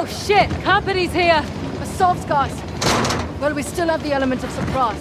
shit! Company's here! Assaults, guys! Well, we still have the element of surprise.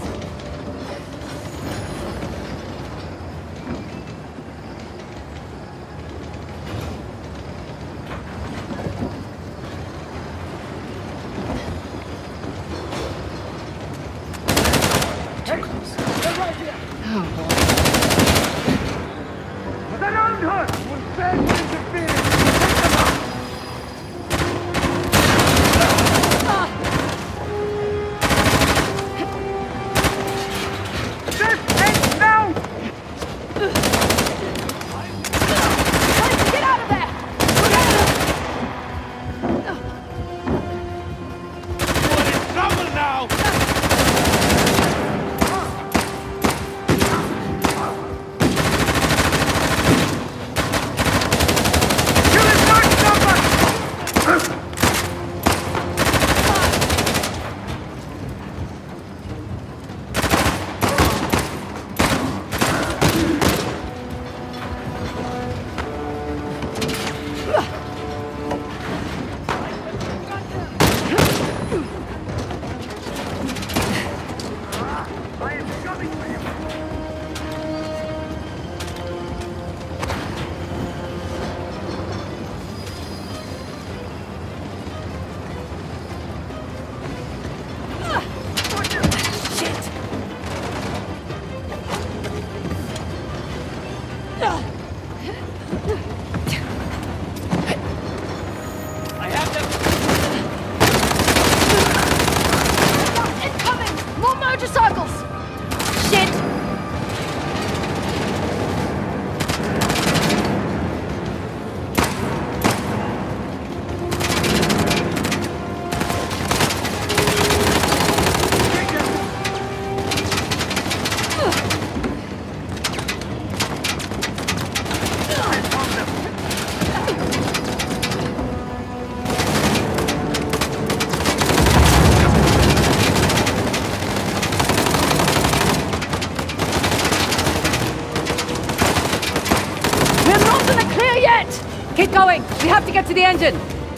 Keep going! We have to get to the engine!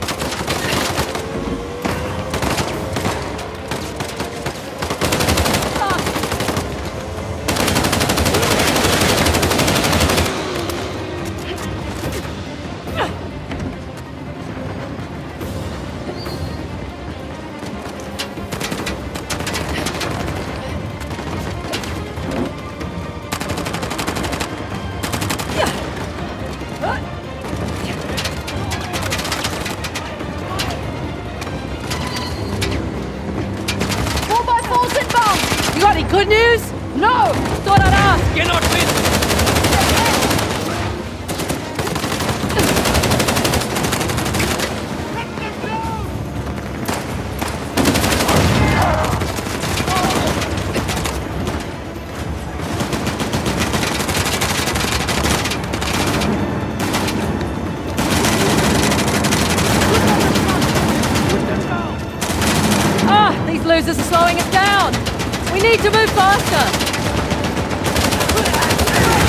Good news? No! Thought I'd ask! Cannot win! Ah! These losers are slowing us down! We need to move faster!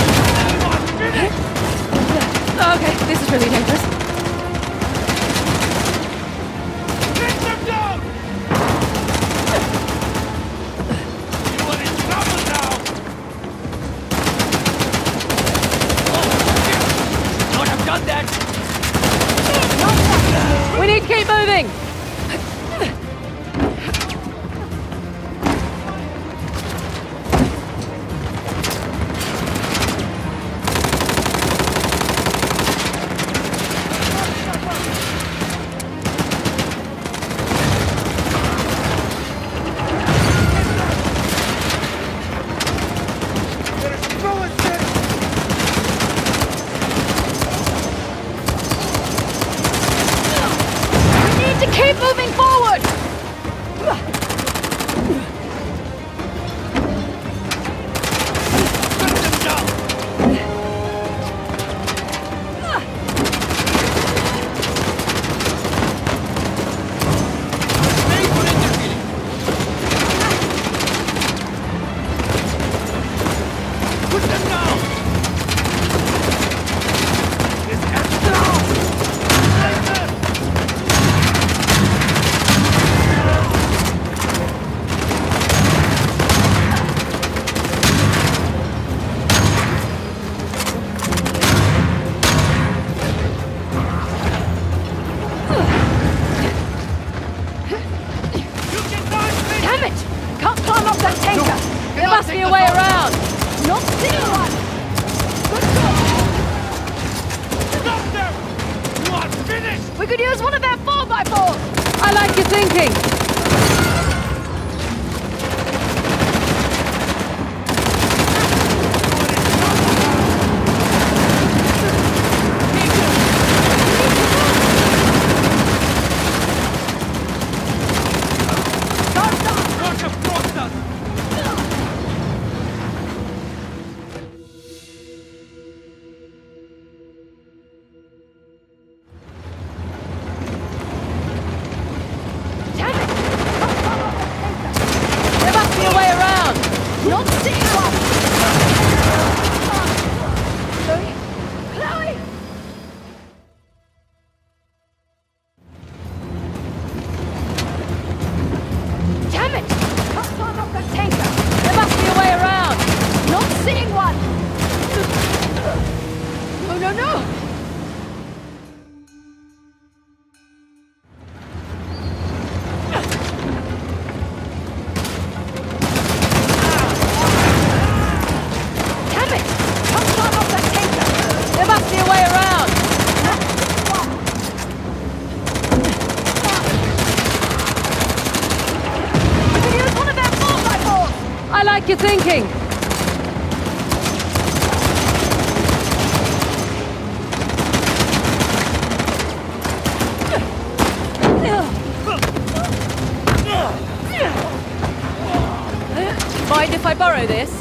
your way around. Not seeing one. Good job. Stop them! You are finished! We could use one of their 4x4s. I like your thinking. I like your thinking. Mind if I borrow this?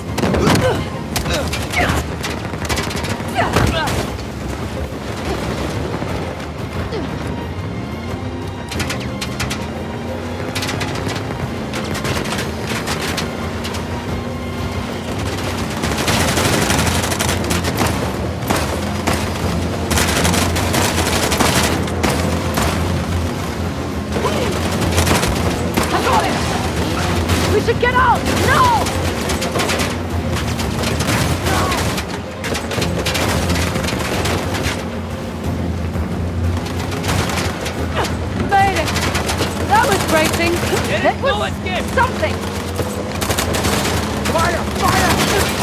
We should get out! No! Made it! That was bracing! It was something! Fire! Fire!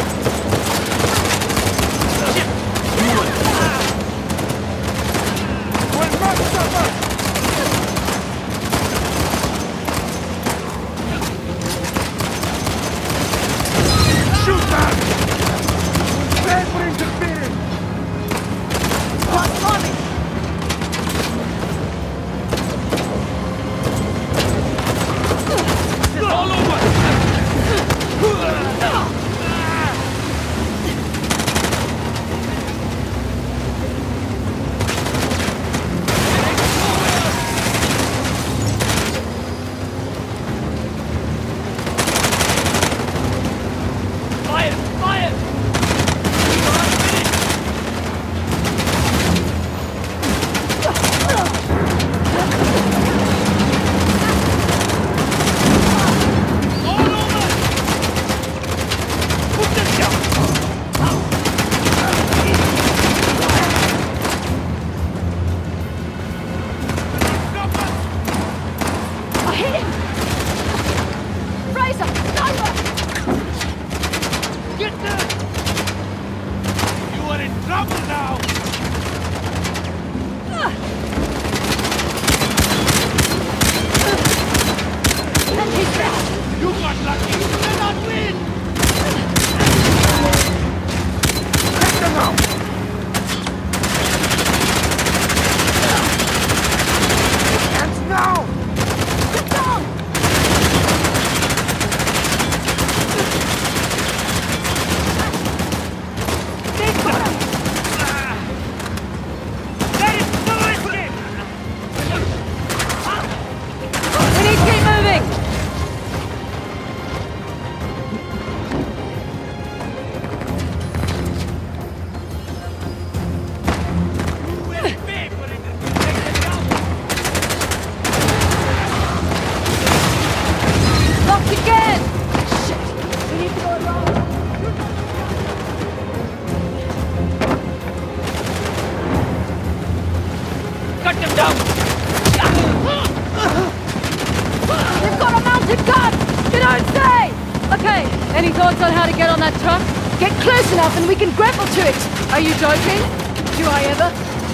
get on that truck? Get close enough and we can grapple to it! Are you joking? Do I ever?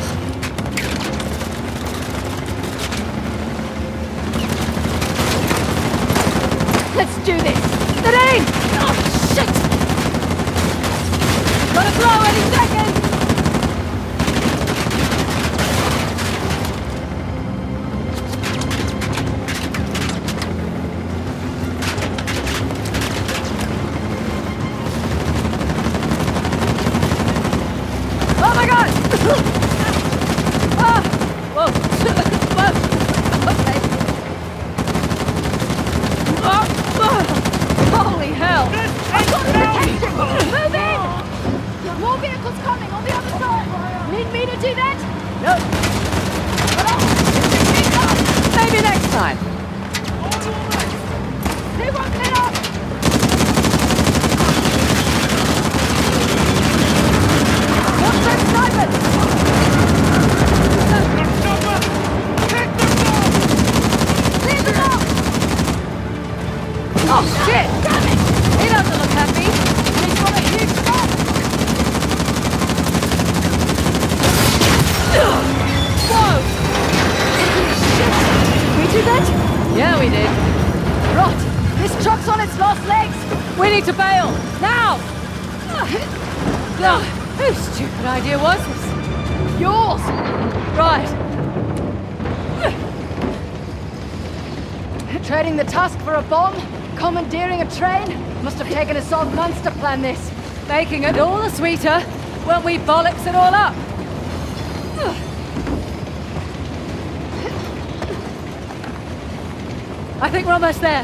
Let's do this! Nadine! Oh, shit! Gotta blow any second! Oh my god! Ah! Whoa! Whoa! Okay. Holy hell! I've got to protect him! Move in! More vehicles coming on the other side! Need me to do that? No. Maybe next time. They won't let up! Watch those snipers! Clear them off! Oh shit! Damn it! He doesn't look happy. He's got a huge spot. Whoa! Shit! Did we do that? Yeah, we did. Rot! This truck's on its last legs! We need to bail! Now! Whose stupid idea was this? Yours! Right. Trading the tusk for a bomb? Commandeering a train? Must have taken us all months to plan this. Making it all the sweeter when we bollocks it all up. I think we're almost there.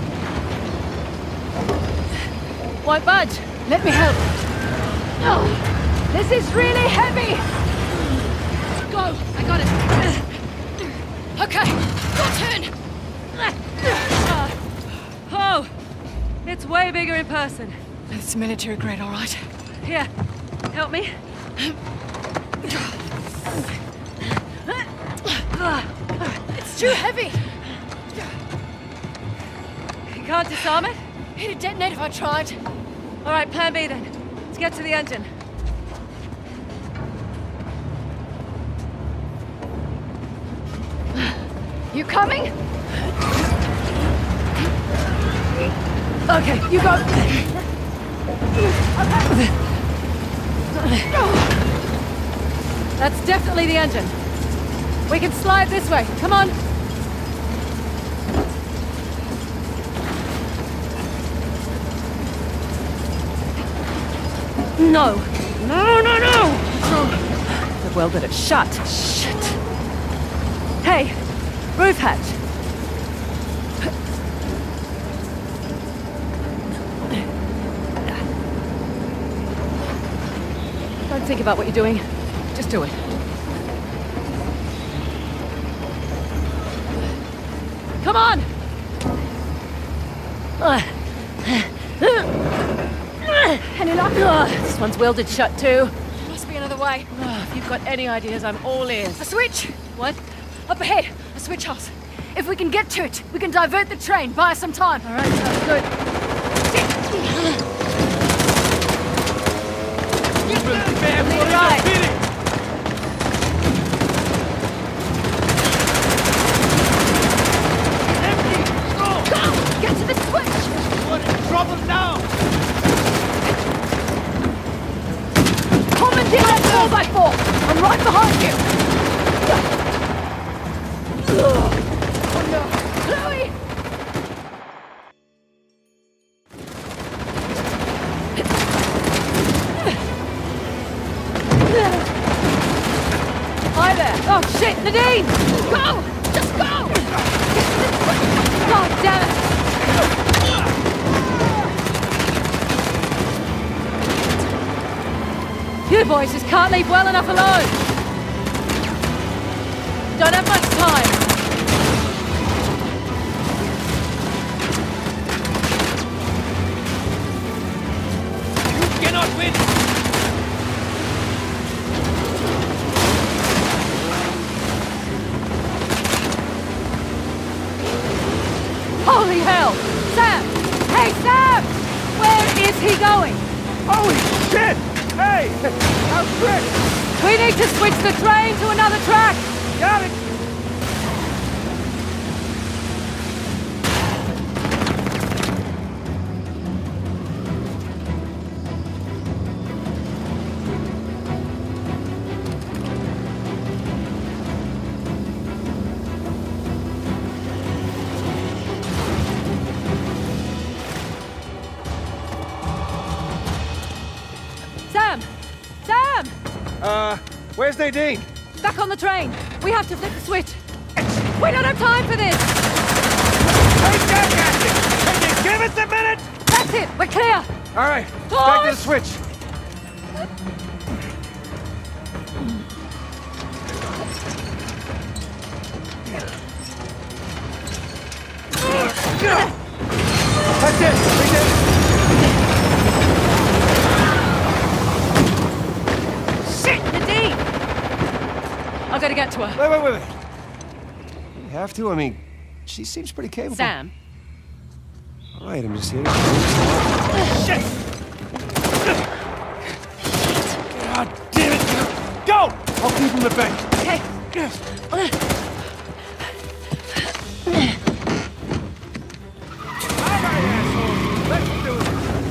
Won't budge. Let me help. Oh, this is really heavy. Go. I got it. Okay. Your turn. Oh, it's way bigger in person. It's military grade, all right. Here, help me. It's too heavy. You can't disarm it? It'd detonate if I tried. All right, plan B then. Let's get to the engine. You coming? Okay, you go. That's definitely the engine. We can slide this way. Come on. No. No, no, no! I've welded it shut. Shit. Hey, roof hatch. Don't think about what you're doing. Just do it. Come on! Any luck? This one's welded shut too. Must be another way. If you've got any ideas, I'm all ears. A switch? What? Up ahead. A switch house. If we can get to it, we can divert the train. Buy us some time. All right, sounds good. Lead right. Go! Get to the switch! We're in trouble now! Commandeer that 4x4! I'm right behind you! Oh no! Chloe! Hi there! Oh shit, Nadine! Go! Just go! God damn it! You boys just can't leave well enough alone! Don't have much time! You cannot win! Holy hell! Sam! Hey, Sam! Where is he going? Holy shit! Hey! How's Chris? We need to switch the train to another track! Got it! Sam! Sam! Where's Nadine? Back on the train! We have to flip the switch! We don't have time for this! Hey, jackassing! Can you give us a minute? That's it! We're clear! All right, back to the switch. That's it! Shit! Nadine! I gotta get to her. Wait. You have to? I mean, she seems pretty capable. Sam. All right, I'm just here to... Shit! God damn it! Go! I'll keep him at bay. Okay. All right, asshole. Let's do it.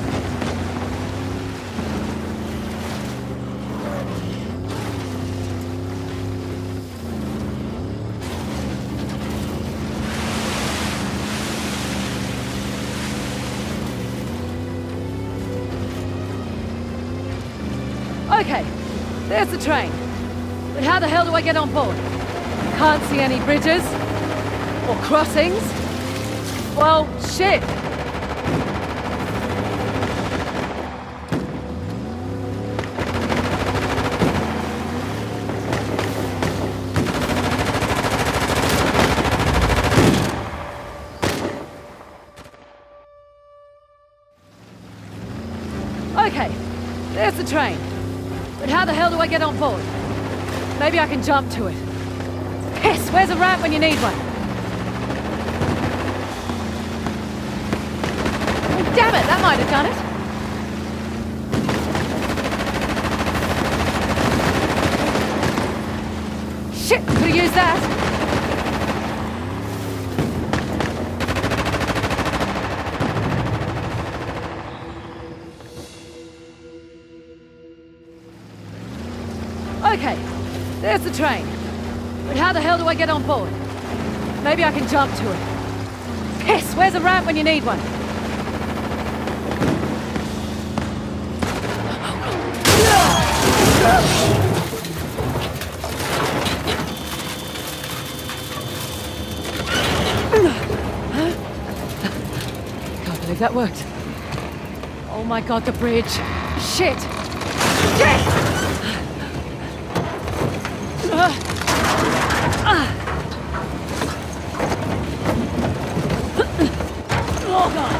Okay, there's the train. But how the hell do I get on board? Can't see any bridges. Or crossings. Well, shit. Okay, there's the train. But how the hell do I get on board? Maybe I can jump to it. Piss, where's a ramp when you need one? Oh, damn it, that might have done it. Shit, could have used that. Okay, there's the train. But how the hell do I get on board? Maybe I can jump to it. Piss, where's a ramp when you need one? Can't believe that worked. Oh my god, the bridge. Shit! Shit! Oh god!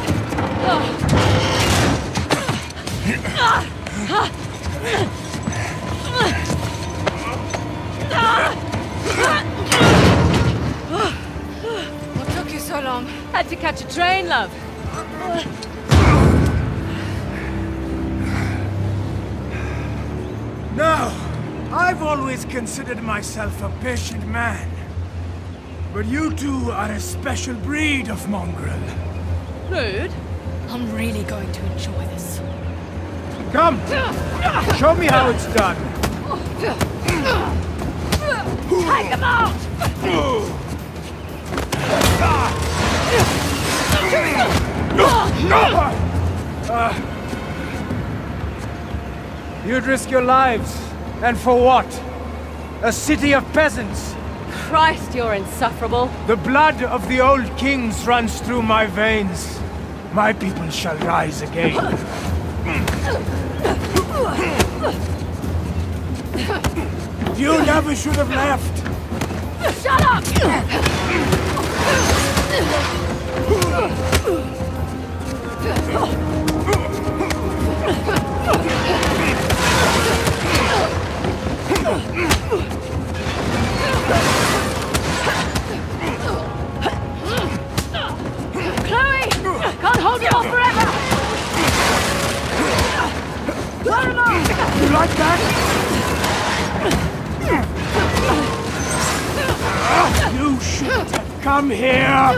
What took you so long? Had to catch a train, love. No, I've always considered myself a patient man. But you two are a special breed of mongrel. Rude? I'm really going to enjoy this. Come! Show me how it's done. Take him out! You'd risk your lives. And for what? A city of peasants. Christ, you're insufferable. The blood of the old kings runs through my veins. My people shall rise again. You never should have left. Shut up! Chloe! Can't hold you off forever! Come here!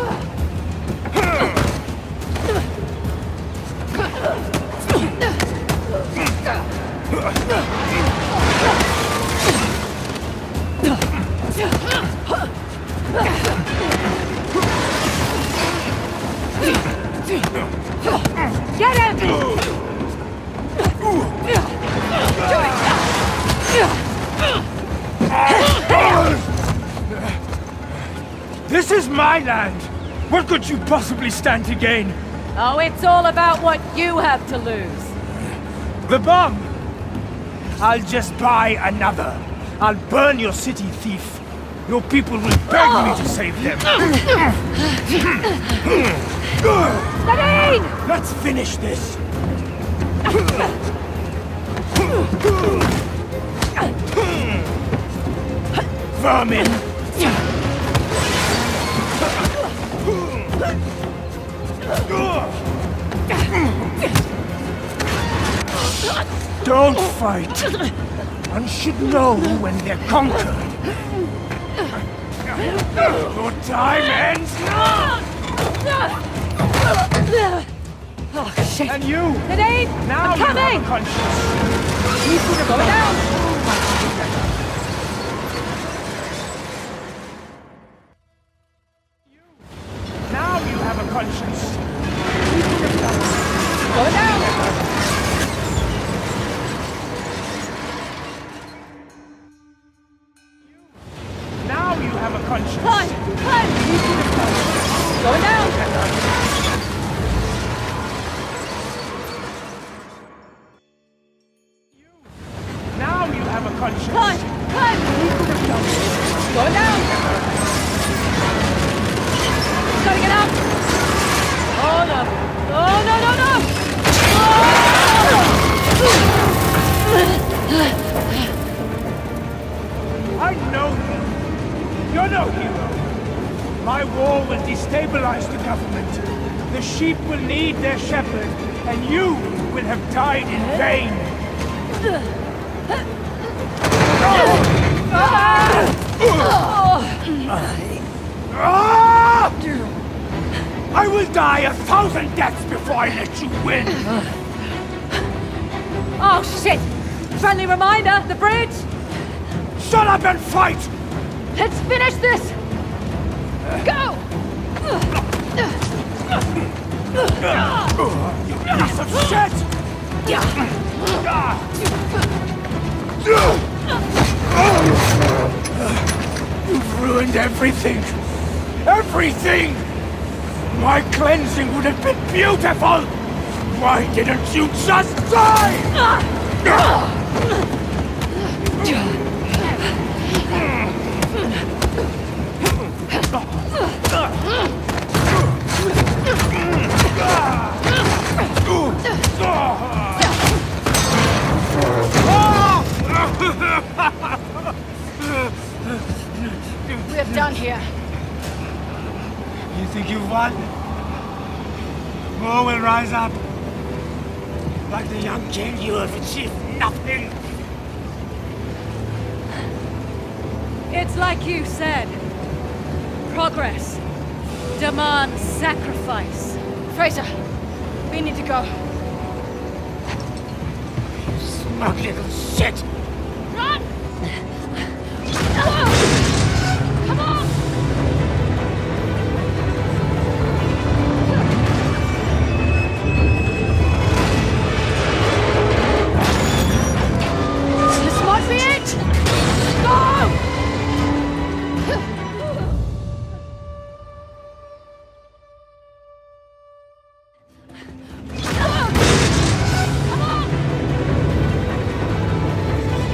Get him! This is my land! What could you possibly stand to gain? Oh, it's all about what you have to lose. The bomb! I'll just buy another. I'll burn your city, thief. Your people will beg me to save them. Nadine! Let's finish this. Vermin! Don't fight. One should know when they're conquered. Your time ends now! Oh, shit. And you! Nadine! Now I'm you have coming! a conscience. Go down! Now you have a conscience. Go down! Now you have a conscience. Climb! Climb! Going down! Now you have a conscience. Climb! Climb! Going down! Gotta get up! Oh no! Oh no no no! I know you. You're no hero. My war will destabilize the government. The sheep will need their shepherd, and you will have died in vain. I will die 1,000 deaths before I let you win. Oh shit! Friendly reminder, the bridge! Shut up and fight! Let's finish this! Go! You piece of shit! You've ruined everything! Everything! My cleansing would have been beautiful! Why didn't you just die? We're done here. You think you've won? More will rise up. Like the young king, you have achieved nothing. It's like you said. Progress demands sacrifice. Fraser, we need to go. You smug little shit! Run! Come on! This might be it! Go! Come on!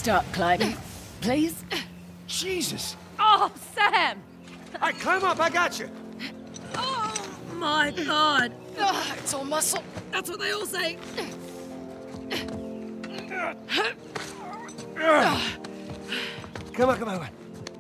up, Clyde. Please? Jesus! Oh, Sam! All right, climb up. I got you. Oh, my God. It's all muscle. That's what they all say. Come on, come on.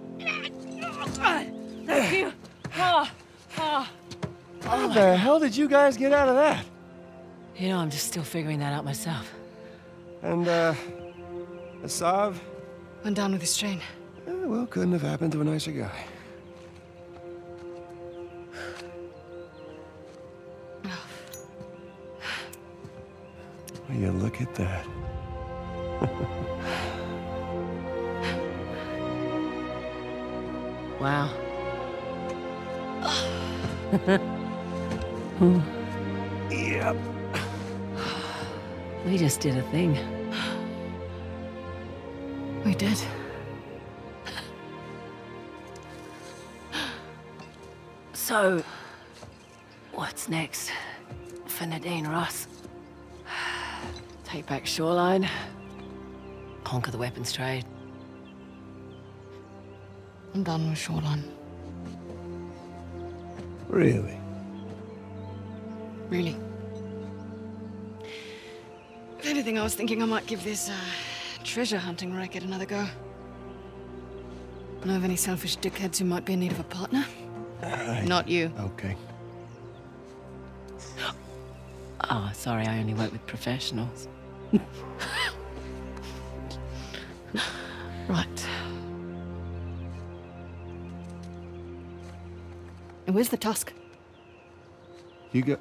Thank you. Oh. How the hell did you guys get out of that? You know, I'm just still figuring that out myself. And, Asav? Went down with his train. Well, couldn't have happened to a nicer guy. Will you look at that? Wow. Yep. We just did a thing. We did. So, what's next for Nadine Ross? Take back Shoreline, conquer the weapons trade. I'm done with Shoreline. Really? Really. If anything, I was thinking I might give this treasure hunting racket another go. Know of any selfish dickheads who might be in need of a partner? Not you. Okay. Oh, sorry, I only work with professionals. Right. And where's the tusk? You go...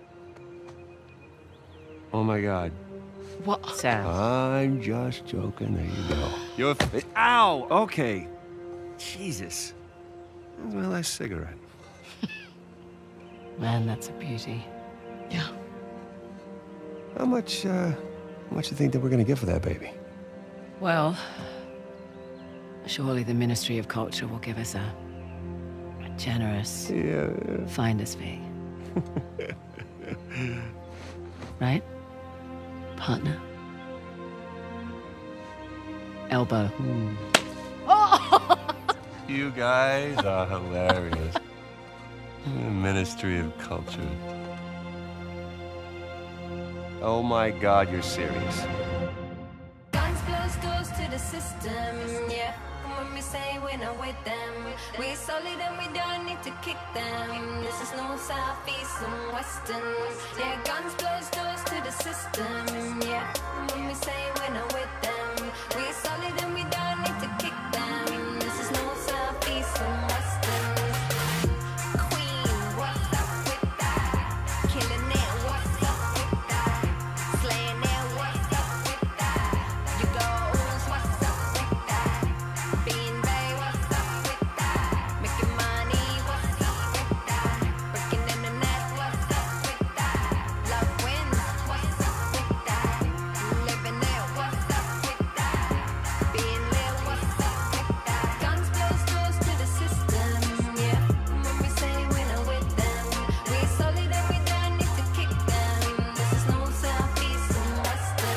Oh my God. What? Sam. I'm just joking. There you go. You're... Ow! Okay. Jesus. That's my last cigarette. Man, that's a beauty. Yeah. How much you think that we're gonna get for that baby? Well, surely the Ministry of Culture will give us a generous finder's fee. Right? Partner? Elbow. You guys are hilarious. Ministry of Culture. Oh my God, you're serious. Guns close doors to the system, yeah. When we say we're not with them, we're solid and we don't need to kick them. This is no south, east, and western. Yeah, guns close doors to the system, yeah. When we say we're not with them, we're solid and we don't need to kick them. This is no south, east, and western. Queen, what's up with that? Killing it, what's up with that? Slaying it, what's up with that? You goes, what's up with that? Being Bay, what's up with that? Making money, what's up with that? Working in the net, what's up with that? Love wins, what's up with that? Living it, what's up with that? Being lit, what's up with that? Guns close doors to the system, yeah. When we say we're not with them, we're solid and we don't need to kick them. This is no south, east, and western.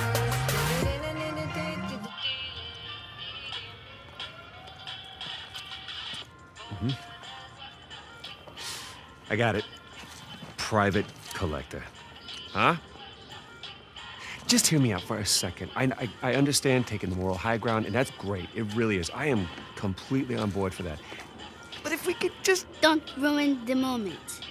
I got it. Private collector. Huh? Just hear me out for a second. I understand taking the moral high ground, and that's great. It really is. I am completely on board for that. But if we could just... Don't ruin the moment.